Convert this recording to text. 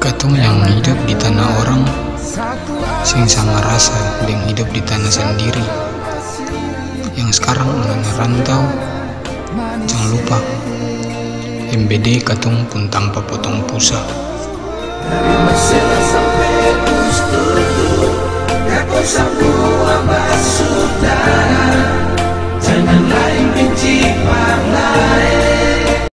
Katong yang hidup di tanah orang sing sama rasa dengan hidup di tanah sendiri. Yang sekarang mengenai rantau, jangan lupa MBD katong pun tanpa potong pusa. Dari Mesir sampai Kustur,